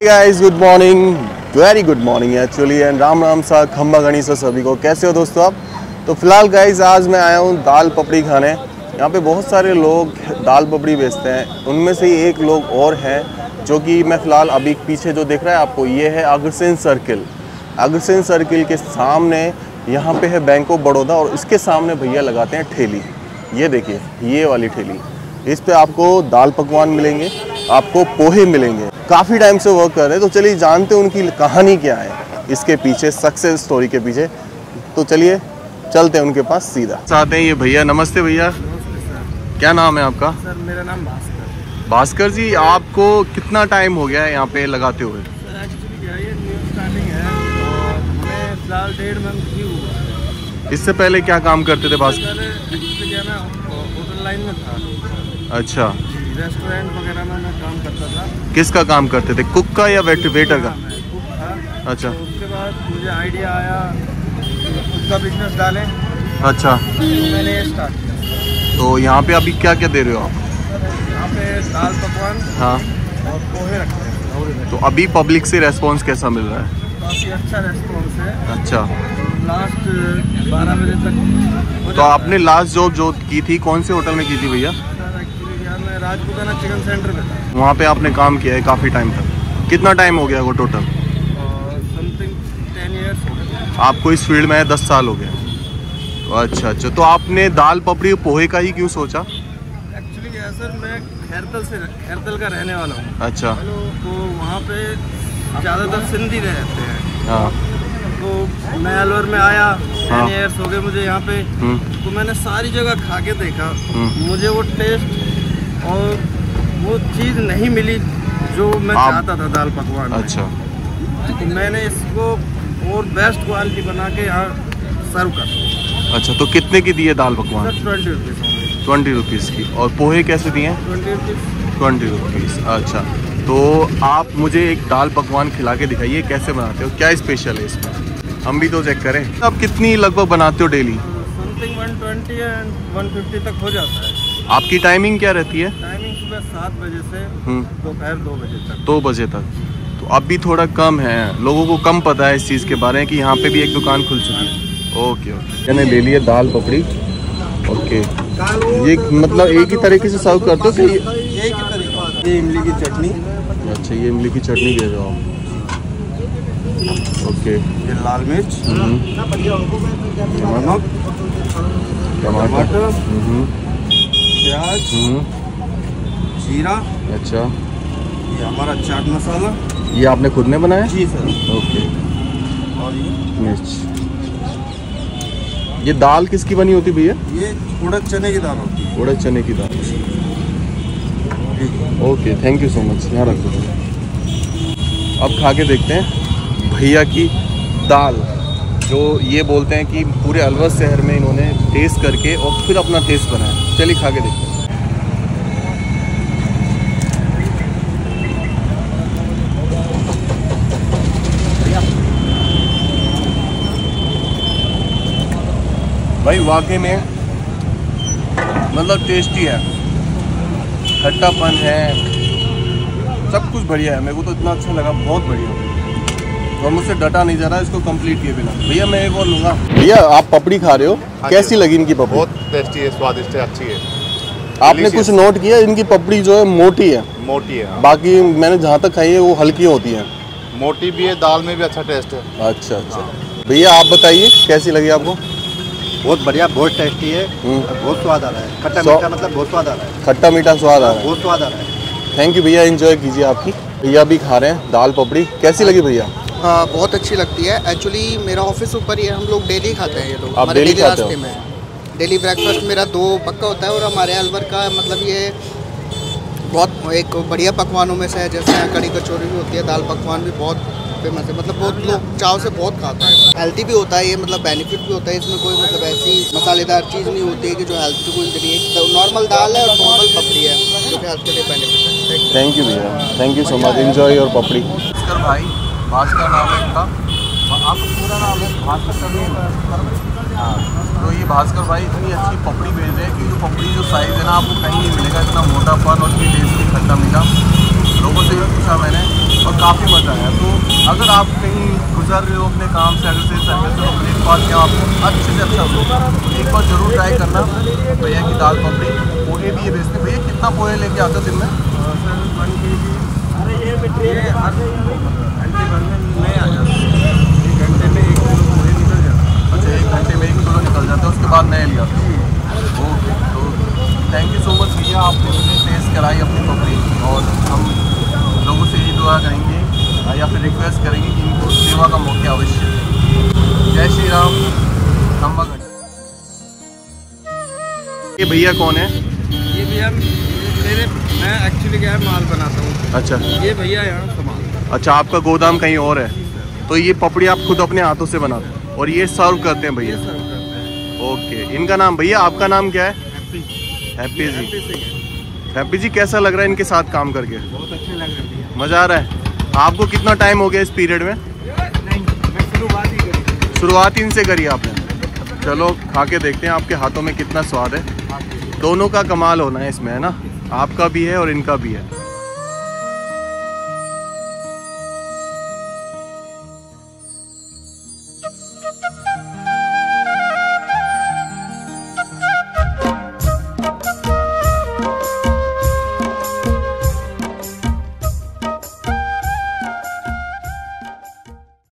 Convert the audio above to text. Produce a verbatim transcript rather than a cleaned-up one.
Guys good morning, very good morning actually and Ram Ram सा खम्बा गणेश सभी को। कैसे हो दोस्तों आप? तो फिलहाल गाइस आज मैं आया हूँ दाल पपड़ी खाने। यहाँ पे बहुत सारे लोग दाल पपड़ी बेचते हैं, उनमें से ही एक लोग और हैं जो कि मैं फ़िलहाल अभी पीछे जो दिख रहा है आपको, ये है अग्रसेन सर्किल। अग्रसेन सर्किल के सामने यहाँ पे है बैंक ऑफ बड़ौदा और इसके सामने भैया लगाते हैं ठेली। ये देखिए ये वाली ठेली, इस पे आपको दाल पकवान मिलेंगे, आपको पोहे मिलेंगे। काफ़ी टाइम से वर्क कर रहे हैं, तो चलिए जानते हैं उनकी कहानी क्या है इसके पीछे, सक्सेस स्टोरी के पीछे। तो चलिए चलते हैं उनके पास सीधा। आते हैं ये भैया। नमस्ते भैया, क्या नाम है आपका? सर मेरा नाम भास्कर। भास्कर जी, आपको कितना टाइम हो गया है यहाँ पे लगाते हुए? सर एक्चुअली क्या है, ये न्यू स्टार्टिंग है और हमें फिलहाल डेढ़ मंथ ही हुआ। इससे पहले क्या काम करते थे भास्कर? एक्चुअली क्या ना, होटल लाइन में था। अच्छा, रेस्टोरेंट वगैरह में मैं काम करता था। किसका काम करते थे, कुक का या वेट वेटर का? मैं कुक था। अच्छा। तो उसके बाद मुझे आइडिया आया खुद का बिजनेस डालें, अच्छा, तो मैंने ये स्टार्ट किया। तो यहाँ पे अभी क्या क्या दे रहे हो आप? यहाँ पे दाल पकवान हाँ, और पोहे रखते हैं। तो अभी पब्लिक से रेस्पॉन्स कैसा मिल रहा है? काफ़ी अच्छा रेस्पॉन्स है। अच्छा, लास्ट बारह बजे तक। तो आपने लास्ट जॉब जो की थी कौन से होटल में की थी भैया? मैं राजपूताना चिकन सेंटर में था। वहाँ पे आपने काम किया है काफ़ी टाइम तक? कितना टाइम हो गया वो टोटल? समथिंग टेन इयर्स हो गए। आपको इस फील्ड में दस साल हो गए? अच्छा अच्छा, तो आपने दाल पपड़ी पोहे का ही क्यों सोचा? एक्चुअली क्या है सर, मैं खैरतल से खैरतल का रहने वाला हूँ। अच्छा। तो वहाँ पे ज़्यादातर सिंधी रहते हैं। हाँ। तो मैं अलवर में आया, टेन इयर्स हो गए मुझे यहाँ पे। तो मैंने सारी जगह खा के देखा, मुझे वो टेस्ट और वो चीज़ नहीं मिली जो मैं चाहता था दाल पकवान में। अच्छा। तो मैंने इसको और बेस्ट क्वालिटी बना के यहाँ सर्व कर। अच्छा, तो कितने की दी है दाल पकवान? Sir twenty rupees twenty rupees की। और पोहे कैसे दिए हैं? Twenty rupees twenty rupees. अच्छा, तो आप मुझे एक दाल पकवान खिला के दिखाइए कैसे बनाते हो, क्या स्पेशल है इसमें, हम भी तो चेक करें। आप कितनी लगभग बनाते हो daily? Something one twenty and one fifty तक हो जाता है। आपकी टाइमिंग क्या रहती है? टाइमिंग सुबह सात बजे से दोपहर दो बजे तक। दो बजे तक। तो अब भी थोड़ा कम है, लोगों को कम पता है इस चीज़ के बारे में कि यहाँ पे भी एक दुकान खुल चुकी है। ओके ओके, मैंने ले लिया दाल पपड़ी। ओके, ये मतलब एक ही तरीके से सर्व करते हो कि? एक ही तरीका। ये इमली की चटनी। अच्छा, ये इमली की चटनी दे रहे हो आप? ओके। ये लाल मिर्च, नमक, टमाटर, प्याज, जीरा। अच्छा, ये हमारा चाट मसाला। ये आपने खुद ने बनाया? जी सर। ओके। और ये मिर्च। ये दाल किसकी बनी होती भैया? ये उड़द चने की दाल होती है। उड़द चने की दाल। Okay, thank you so much. यहाँ रख दो। अब खा के देखते हैं भैया की दाल, जो ये बोलते हैं कि पूरे अलवर शहर में इन्होंने टेस्ट करके और फिर अपना टेस्ट बनाया। चलिए खा के देखते हैं। भाई वाकई में मतलब टेस्टी है, खट्टापन है, सब कुछ बढ़िया है। मेरे को तो इतना अच्छा लगा, बहुत बढ़िया। और मुझसे डटा नहीं जा रहा इसको कंप्लीट किए बिना। भैया मैं एक और लूँगा। भैया आप पपड़ी खा रहे हो, कैसी लगी इनकी पपड़ी? बहुत टेस्टी है, स्वादिष्ट है, अच्छी है। आपने कुछ नोट किया, इनकी पपड़ी जो है मोटी है? मोटी है। बाकी मैंने जहाँ तक खाई है वो हल्की होती है। मोटी भी है, दाल में भी अच्छा टेस्ट है। अच्छा अच्छा। भैया आप बताइए कैसी लगी आपको? बहुत बढ़िया, बहुत टेस्टी है, बहुत स्वाद आ रहा है। खट्टा मीठा मतलब बहुत स्वाद आ रहा है। खट्टा मीठा स्वाद आ रहा है, बहुत स्वाद आ रहा है। थैंक यू भैया, एंजॉय कीजिए आपकी। भैया भी खा रहे हैं दाल पपड़ी, कैसी लगी भैया? हाँ बहुत अच्छी लगती है। एक्चुअली मेरा ऑफिस ऊपर ही है, हम लोग डेली खाते हैं ये लोग। आप डेली खाते हो? में डेली ब्रेकफास्ट मेरा दो पक्का होता है और हमारे अलवर का मतलब ये बहुत एक बढ़िया पकवानों में से है। जैसे यहाँ कड़ी कचौरी भी होती है, दाल पकवान भी बहुत फेमस है, मतलब बहुत लोग चाव से बहुत खाते हैं। हेल्दी भी होता है ये, मतलब बेनिफिट भी होता है इसमें। कोई मतलब ऐसी मसालेदार चीज़ नहीं होती है कि जो हेल्थ को इंजरी है। तो नॉर्मल दाल है और नॉर्मल पपड़ी है जो कि हेल्थ के लिए बेनिफिट है। थैंक यू भैया, thank you so much, enjoy your papdi. Bhaskar भाई, भास्कर नाम है इनका। आपका पूरा नाम है भास्कर? हाँ। तो ये भास्कर भाई इतनी अच्छी पपड़ी भेज रहे हैं कि जो पपड़ी जो साइज़ है ना आपको कहीं नहीं मिलेगा, इतना मोटापन और इतनी टेस्टी खट्टा मीठा। लोगों से भी पूछा मैंने और काफ़ी मज़ा आया। तो अगर आप कहीं गुजर रहे हो अपने काम से, अगर से सर्विस में ब्रेकफास्ट या आपको अच्छे से अच्छा होगा तो एक बार ज़रूर ट्राई करना भैया की दाल पपड़ी। पोहे भी ये बेचते भैया, कितना पोहे लेके आते हो दिन में? ये हर घंटे भर में नहीं आ जाता, एक घंटे में एक किलो पोहे निकल जाता। अच्छा, एक घंटे में एक किलो निकल जाता है, उसके बाद नए ले आते हैं। ओके, तो थैंक यू सो मच भैया, आपने मुझे टेस्ट कराई अपनी पपड़ी। और हम लोगों से यही दुआ करेंगे या फिर रिक्वेस्ट करेंगे कि इनको सेवा का मौका अवश्य दें। जय श्री राम। खम्बा गणी। ये भैया कौन है? ये भैया मेरे, मैं एक्चुअली क्या है, माल बनाता हूँ। अच्छा, ये भैया यहाँ सामान। अच्छा, आपका गोदाम कहीं और है, तो ये पपड़ी आप खुद अपने हाथों से बनाते हैं और ये सर्व करते हैं भैया? सर्व करते हैं। ओके, इनका नाम भैया, आपका नाम क्या है? हैप्पी जी। हैप्पी जी, कैसा लग रहा है इनके साथ काम करके? बहुत अच्छे लग रहे हैं, मज़ा आ रहा है। आपको कितना टाइम हो गया इस पीरियड में? नहीं, मैं शुरुआत ही करी। शुरुआत इनसे करी आपने? चलो खा के देखते हैं आपके हाथों में कितना स्वाद है। दोनों का कमाल होना है इसमें, है ना? आपका भी है और इनका भी है।